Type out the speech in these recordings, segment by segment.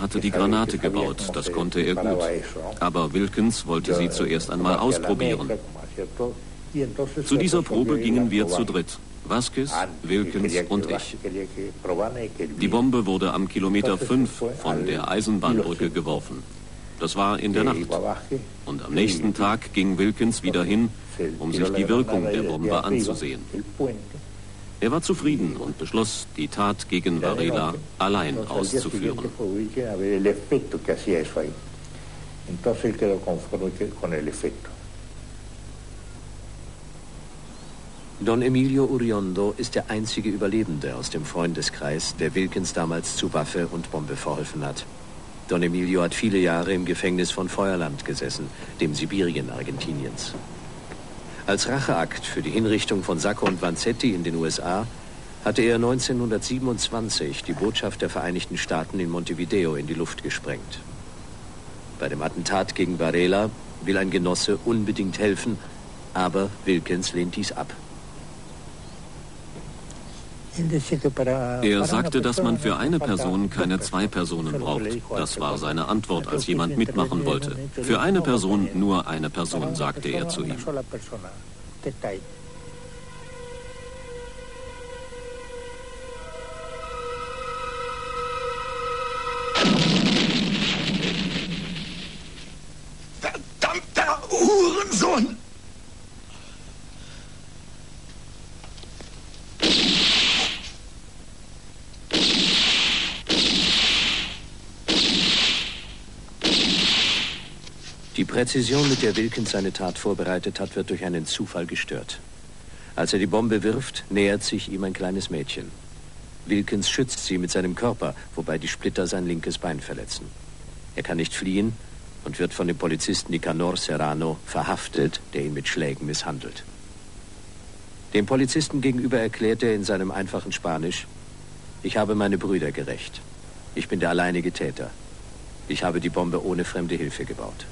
hatte die Granate gebaut, das konnte er gut. Aber Wilkins wollte sie zuerst einmal ausprobieren. Zu dieser Probe gingen wir zu dritt. Vasquez, Wilkins und ich. Die Bombe wurde am Kilometer 5 von der Eisenbahnbrücke geworfen. Das war in der Nacht. Und am nächsten Tag ging Wilkins wieder hin, um sich die Wirkung der Bombe anzusehen. Er war zufrieden und beschloss, die Tat gegen Varela allein auszuführen. Don Emilio Uriondo ist der einzige Überlebende aus dem Freundeskreis, der Wilkins damals zu Waffe und Bombe verholfen hat. Don Emilio hat viele Jahre im Gefängnis von Feuerland gesessen, dem Sibirien Argentiniens. Als Racheakt für die Hinrichtung von Sacco und Vanzetti in den USA hatte er 1927 die Botschaft der Vereinigten Staaten in Montevideo in die Luft gesprengt. Bei dem Attentat gegen Varela will ein Genosse unbedingt helfen, aber Wilkins lehnt dies ab. Er sagte, dass man für eine Person keine zwei Personen braucht. Das war seine Antwort, als jemand mitmachen wollte. Für eine Person nur eine Person, sagte er zu ihm. Verdammter Hurensohn! Die Präzision, mit der Wilkins seine Tat vorbereitet hat, wird durch einen Zufall gestört. Als er die Bombe wirft, nähert sich ihm ein kleines Mädchen. Wilkins schützt sie mit seinem Körper, wobei die Splitter sein linkes Bein verletzen. Er kann nicht fliehen und wird von dem Polizisten Nicanor Serrano verhaftet, der ihn mit Schlägen misshandelt. Dem Polizisten gegenüber erklärt er in seinem einfachen Spanisch: Ich habe meine Brüder gerächt. Ich bin der alleinige Täter. Ich habe die Bombe ohne fremde Hilfe gebaut.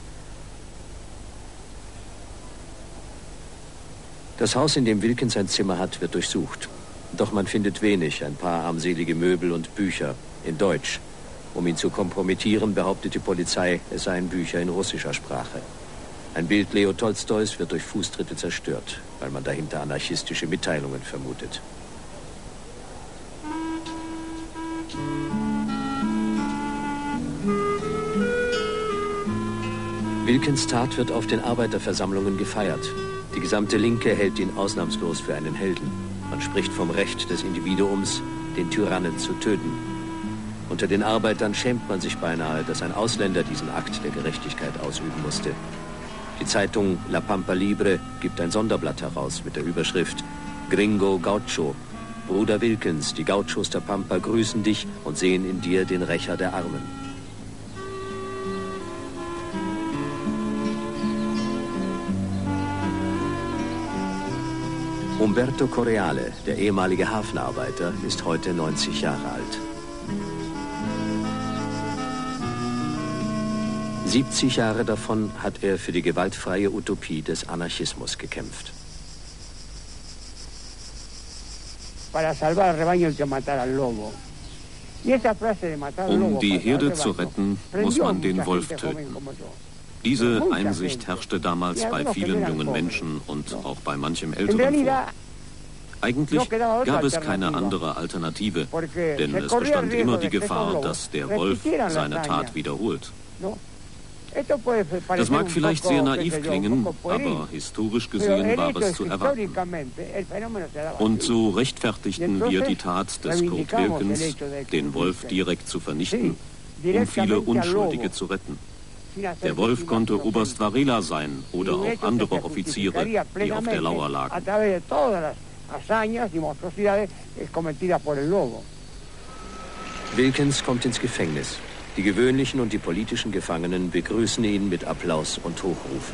Das Haus, in dem Wilkins ein Zimmer hat, wird durchsucht. Doch man findet wenig, ein paar armselige Möbel und Bücher in Deutsch. Um ihn zu kompromittieren, behauptet die Polizei, es seien Bücher in russischer Sprache. Ein Bild Leo Tolstois wird durch Fußtritte zerstört, weil man dahinter anarchistische Mitteilungen vermutet. Wilkins Tat wird auf den Arbeiterversammlungen gefeiert. Die gesamte Linke hält ihn ausnahmslos für einen Helden. Man spricht vom Recht des Individuums, den Tyrannen zu töten. Unter den Arbeitern schämt man sich beinahe, dass ein Ausländer diesen Akt der Gerechtigkeit ausüben musste. Die Zeitung La Pampa Libre gibt ein Sonderblatt heraus mit der Überschrift Gringo Gaucho. Bruder Wilkins, die Gauchos der Pampa grüßen dich und sehen in dir den Rächer der Armen. Umberto Correale, der ehemalige Hafenarbeiter, ist heute 90 Jahre alt. 70 Jahre davon hat er für die gewaltfreie Utopie des Anarchismus gekämpft. Um die Herde zu retten, muss man den Wolf töten. Diese Einsicht herrschte damals bei vielen jungen Menschen und auch bei manchem Älteren vor. Eigentlich gab es keine andere Alternative, denn es bestand immer die Gefahr, dass der Wolf seine Tat wiederholt. Das mag vielleicht sehr naiv klingen, aber historisch gesehen war es zu erwarten. Und so rechtfertigten wir die Tat des Kurt Wilkins, den Wolf direkt zu vernichten, um viele Unschuldige zu retten. Der Wolf konnte Oberst Varela sein oder auch andere Offiziere, die auf der Lauer lagen. Wilkins kommt ins Gefängnis. Die gewöhnlichen und die politischen Gefangenen begrüßen ihn mit Applaus und Hochrufen.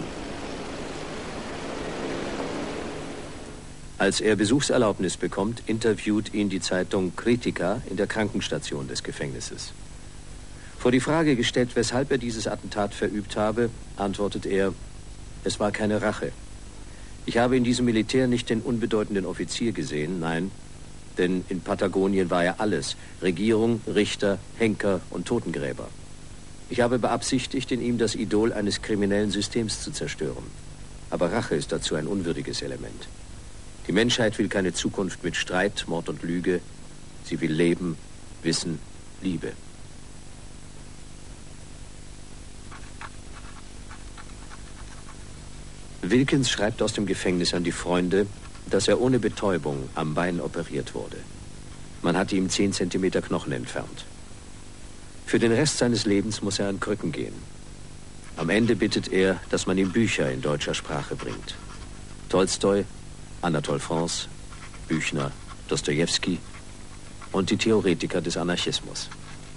Als er Besuchserlaubnis bekommt, interviewt ihn die Zeitung Kritika in der Krankenstation des Gefängnisses. Vor die Frage gestellt, weshalb er dieses Attentat verübt habe, antwortet er: Es war keine Rache. Ich habe in diesem Militär nicht den unbedeutenden Offizier gesehen, nein, denn in Patagonien war er alles: Regierung, Richter, Henker und Totengräber. Ich habe beabsichtigt, in ihm das Idol eines kriminellen Systems zu zerstören. Aber Rache ist dazu ein unwürdiges Element. Die Menschheit will keine Zukunft mit Streit, Mord und Lüge. Sie will Leben, Wissen, Liebe. Wilkins schreibt aus dem Gefängnis an die Freunde, dass er ohne Betäubung am Bein operiert wurde. Man hat ihm 10 Zentimeter Knochen entfernt. Für den Rest seines Lebens muss er an Krücken gehen. Am Ende bittet er, dass man ihm Bücher in deutscher Sprache bringt. Tolstoi, Anatole France, Büchner, Dostojewski und die Theoretiker des Anarchismus.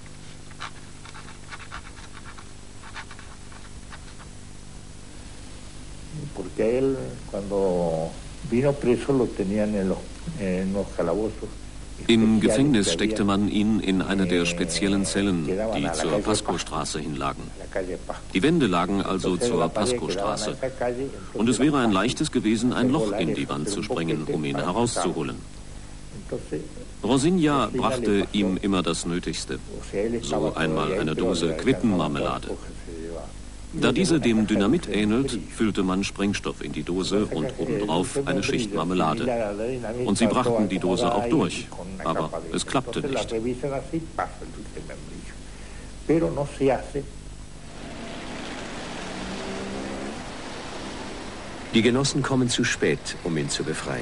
Porque él, cuando vino preso, lo tenían en los calabozos. Im Gefängnis steckte man ihn in eine der speziellen Zellen, die zur Pasco-Straße hinlagen. Die Wände lagen also zur Pasco-Straße. Und es wäre ein leichtes gewesen, ein Loch in die Wand zu sprengen, um ihn herauszuholen. Rosinha brachte ihm immer das Nötigste. So einmal eine Dose Quittenmarmelade. Da diese dem Dynamit ähnelt, füllte man Sprengstoff in die Dose und obendrauf eine Schicht Marmelade. Und sie brachten die Dose auch durch, aber es klappte nicht. Die Genossen kommen zu spät, um ihn zu befreien.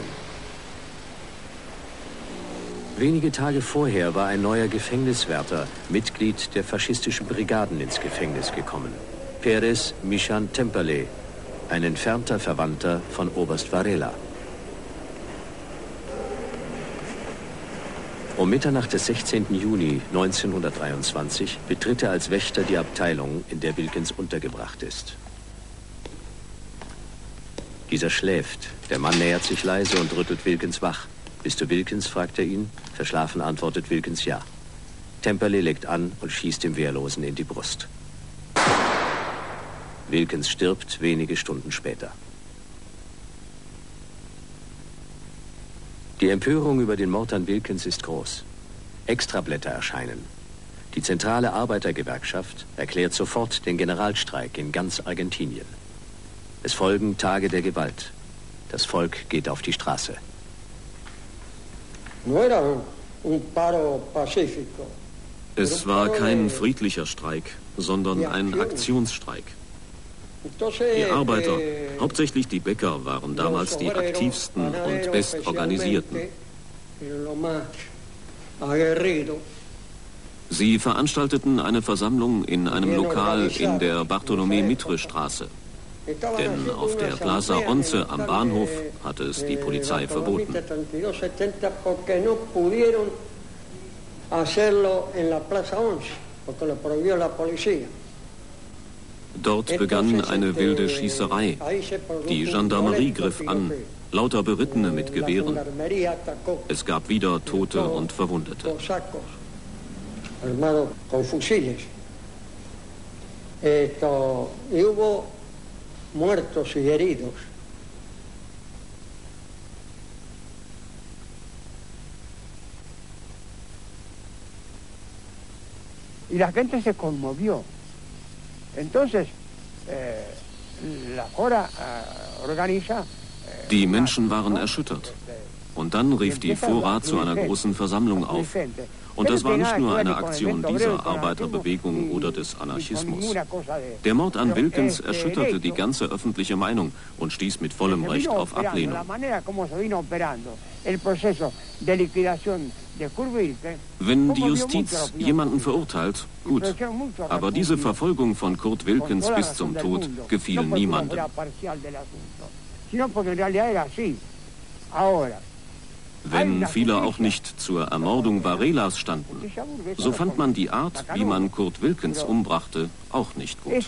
Wenige Tage vorher war ein neuer Gefängniswärter, Mitglied der faschistischen Brigaden, ins Gefängnis gekommen. Pérez Michan Temperley, ein entfernter Verwandter von Oberst Varela. Um Mitternacht des 16. Juni 1923 betritt er als Wächter die Abteilung, in der Wilkins untergebracht ist. Dieser schläft. Der Mann nähert sich leise und rüttelt Wilkins wach. Bist du Wilkins, fragt er ihn. Verschlafen antwortet Wilkins ja. Temperley legt an und schießt dem Wehrlosen in die Brust. Wilkins stirbt wenige Stunden später. Die Empörung über den Mord an Wilkins ist groß. Extrablätter erscheinen. Die zentrale Arbeitergewerkschaft erklärt sofort den Generalstreik in ganz Argentinien. Es folgen Tage der Gewalt. Das Volk geht auf die Straße. Es war kein friedlicher Streik, sondern ein Aktionsstreik. Die Arbeiter, hauptsächlich die Bäcker, waren damals die aktivsten und bestorganisierten. Sie veranstalteten eine Versammlung in einem Lokal in der Bartolomé-Mitre-Straße. Denn auf der Plaza Onze am Bahnhof hatte es die Polizei verboten. Dort begann eine wilde Schießerei. Die Gendarmerie griff an, lauter Berittene mit Gewehren. Es gab wieder Tote und Verwundete. Y la gente se conmovió. Entonces, la Fora organiza. Die Menschen waren erschüttert. Und dann rief die Fora zu einer großen Versammlung auf. Und das war nicht nur eine Aktion dieser Arbeiterbewegung oder des Anarchismus. Der Mord an Wilkins erschütterte die ganze öffentliche Meinung und stieß mit vollem Recht auf Ablehnung. Wenn die Justiz jemanden verurteilt, gut. Aber diese Verfolgung von Kurt Wilkins bis zum Tod gefiel niemandem. Wenn viele auch nicht zur Ermordung Varelas standen, so fand man die Art, wie man Kurt Wilkins umbrachte, auch nicht gut.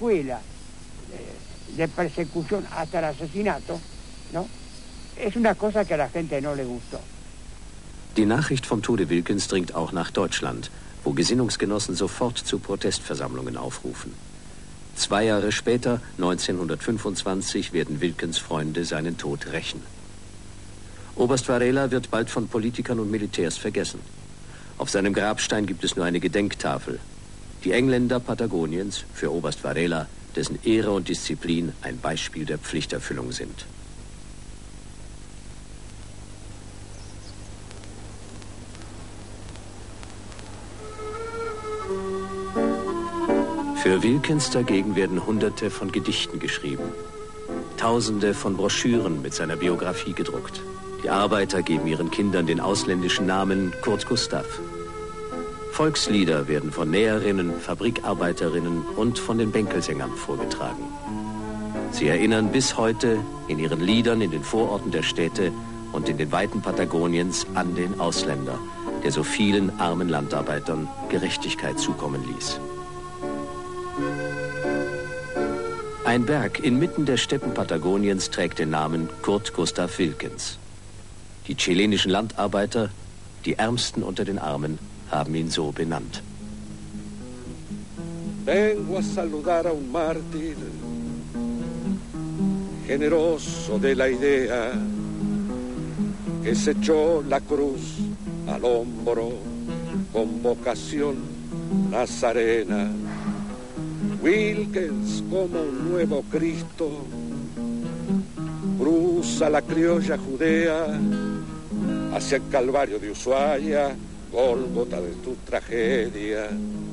Die Nachricht vom Tode Wilkins dringt auch nach Deutschland, wo Gesinnungsgenossen sofort zu Protestversammlungen aufrufen. 2 Jahre später, 1925, werden Wilkins Freunde seinen Tod rächen. Oberst Varela wird bald von Politikern und Militärs vergessen. Auf seinem Grabstein gibt es nur eine Gedenktafel. Die Engländer Patagoniens für Oberst Varela, dessen Ehre und Disziplin ein Beispiel der Pflichterfüllung sind. Für Wilkins dagegen werden Hunderte von Gedichten geschrieben. Tausende von Broschüren mit seiner Biografie gedruckt. Die Arbeiter geben ihren Kindern den ausländischen Namen Kurt Gustav. Volkslieder werden von Näherinnen, Fabrikarbeiterinnen und von den Bänkelsängern vorgetragen. Sie erinnern bis heute in ihren Liedern in den Vororten der Städte und in den Weiten Patagoniens an den Ausländer, der so vielen armen Landarbeitern Gerechtigkeit zukommen ließ. Ein Berg inmitten der Steppen Patagoniens trägt den Namen Kurt Gustav Wilkins. Die chilenischen Landarbeiter, die Ärmsten unter den Armen, haben ihn so benannt. Vengo a saludar a un mártir, generoso de la idea, que se echó la cruz al hombro con vocación nazarena. Wilkins, como un nuevo Cristo, cruza la criolla judea hacia el Calvario de Ushuaia, Gólgota de tu tragedia.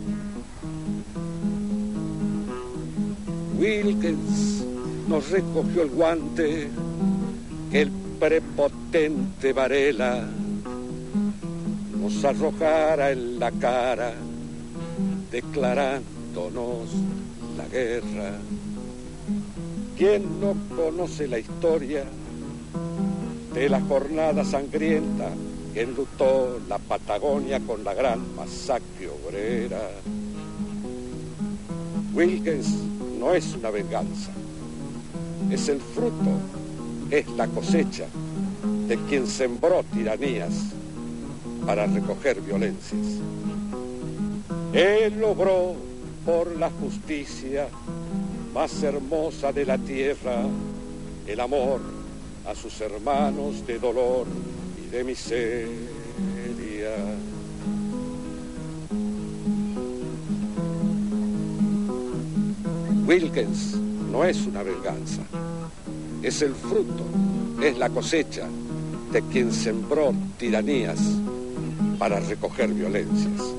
Wilkins nos recogió el guante que el prepotente Varela nos arrojara en la cara, declarándonos la guerra. ¿Quién no conoce la historia de la jornada sangrienta que enlutó la Patagonia con la gran masacre obrera? Wilkins no es una venganza, es el fruto, es la cosecha de quien sembró tiranías para recoger violencias. Él obró por la justicia más hermosa de la tierra, el amor a sus hermanos de dolor y de miseria. Wilkins no es una venganza, es el fruto, es la cosecha de quien sembró tiranías para recoger violencias.